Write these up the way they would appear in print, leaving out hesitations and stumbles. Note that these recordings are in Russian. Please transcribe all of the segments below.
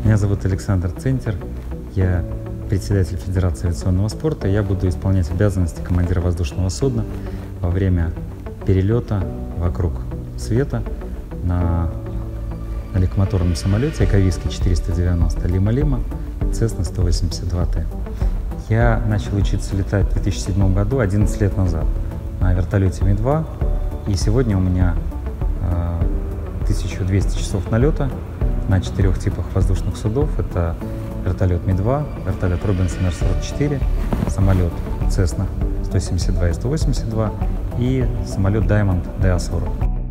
Меня зовут Александр Центер, я председатель Федерации авиационного спорта. Я буду исполнять обязанности командира воздушного судна во время перелета вокруг света на легкомоторном самолете Эковиски 490 Лима-Лима Cessna 182T. Я начал учиться летать в 2007 году, 11 лет назад, на вертолете Ми-2, и сегодня у меня 1200 часов налета на 4 типах воздушных судов. Это вертолет Ми-2, вертолет Robinson R-44, самолет Cessna 172 и 182 и самолет Diamond DA-40.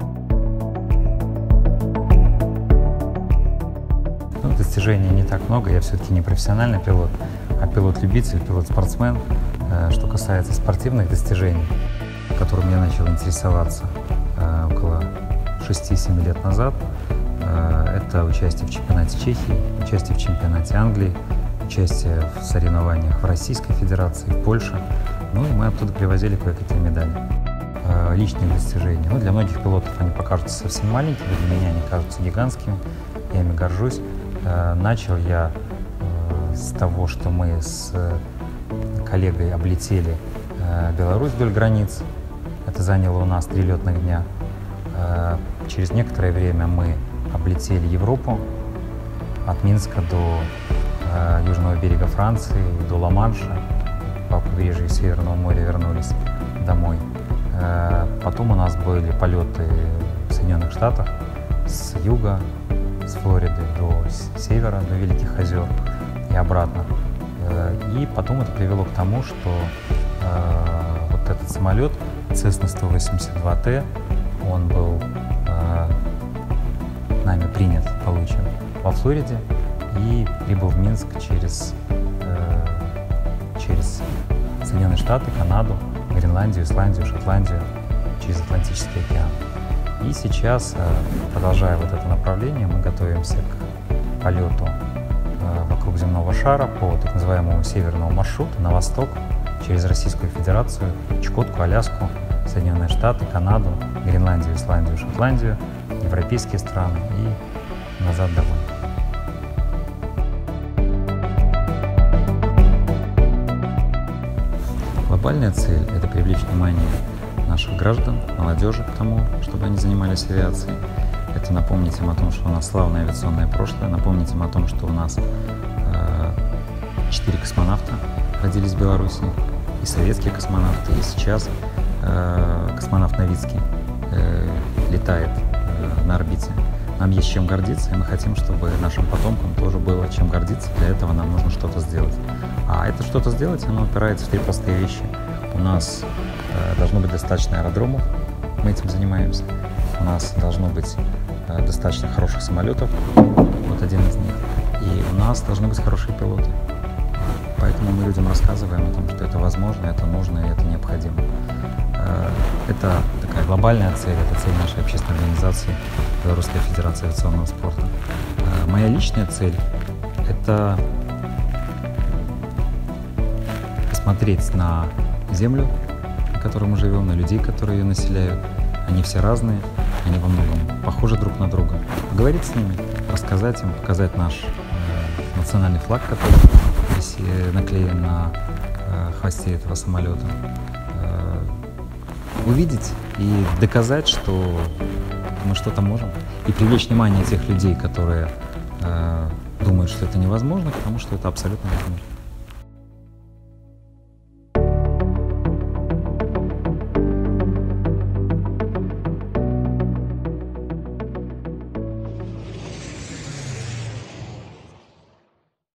Достижений не так много, я все-таки не профессиональный пилот, а пилот-любитель, пилот-спортсмен. Что касается спортивных достижений, которыми я начал интересоваться около 6-7 лет назад, это участие в чемпионате Чехии, участие в чемпионате Англии, участие в соревнованиях в Российской Федерации, в Польше. Ну и мы оттуда привозили кое-какие медали. Личные достижения. Для многих пилотов они покажутся совсем маленькими, для меня они кажутся гигантскими, я ими горжусь. Начал я с того, что мы с коллегой облетели Беларусь вдоль границ. Это заняло у нас 3 летных дня. Через некоторое время мы облетели Европу от Минска до южного берега Франции, до Ла-Манша. По побережью Северного моря вернулись домой. Потом у нас были полеты в Соединенных Штатах с юга, с Флориды до севера, до Великих озер и обратно. И потом это привело к тому, что вот этот самолет Cessna 182T, он был нами принят, получен во Флориде и прибыл в Минск через Соединенные Штаты, Канаду, Гренландию, Исландию, Шотландию, через Атлантический океан. И сейчас, продолжая вот это направление, мы готовимся к полету вокруг земного шара по так называемому северному маршруту на восток, через Российскую Федерацию, Чукотку, Аляску, Соединенные Штаты, Канаду, Гренландию, Исландию, Шотландию, европейские страны и назад домой. Глобальная цель – это привлечь внимание наших граждан, молодежи к тому, чтобы они занимались авиацией. Это напомнить им о том, что у нас славное авиационное прошлое, напомнить им о том, что у нас 4 космонавта родились в Беларуси, и советские космонавты, и сейчас космонавт Новицкий летает на орбите. Нам есть чем гордиться, и мы хотим, чтобы нашим потомкам тоже было чем гордиться. Для этого нам нужно что-то сделать. А это что-то сделать, оно опирается в 3 простые вещи. У нас должно быть достаточно аэродромов, мы этим занимаемся. У нас должно быть достаточно хороших самолетов, вот один из них. И у нас должны быть хорошие пилоты. Поэтому мы людям рассказываем о том, что это возможно, это нужно и это необходимо. Это такая глобальная цель, это цель нашей общественной организации Белорусская Федерация авиационного спорта. Моя личная цель – это посмотреть на землю, на которой мы живем, на людей, которые ее населяют. Они все разные, они во многом похожи друг на друга. Поговорить с ними, рассказать им, показать наш национальный флаг, который здесь наклеен на хвосте этого самолета. Увидеть и доказать, что мы что-то можем. И привлечь внимание тех людей, которые думают, что это невозможно, потому что это абсолютно возможно.